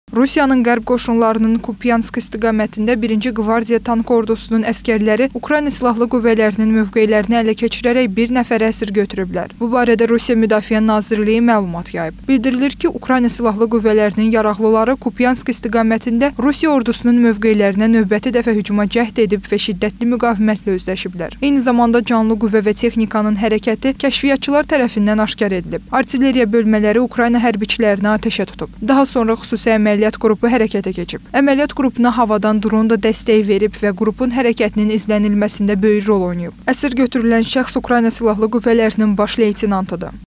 Rusiyanın qərb qoşunlarının Kupyansk istiqamətində 1-ci Qvardiya tank ordusunun əskərləri Ukrayna silahlı qüvvələrinin mövqelərini ələ keçirərək bir nəfər əsir götürüblər. Bu barədə Rusiya Müdafiə Nazirliyi məlumat yayıb. Bildirilir ki, Ukrayna silahlı qüvvələrinin yaraqlıları Kupyansk istiqamətində Rusiya ordusunun mövqelərinə növbəti dəfə hücuma cəhd edib və şiddətli müqavimətlə üzləşiblər. Eyni zamanda canlı qüvvə və texnikanın hərəkəti kəşfiyyatçılar tərəfindən aşkar edilib. Artilleriya bölmələri Ukrayna hərbiçilərini atəşə tutub. Daha sonra xüsusi əməliyyat qrupu hərəkətə keçib. Əməliyyat qrupuna havadan dron da dəstək verib və qrupun hərəkətinin izlənilməsində böyük rol oynayıb. Əsir götürülən şəxs Ukrayna silahlı qüvvələrinin baş leytenantıdır.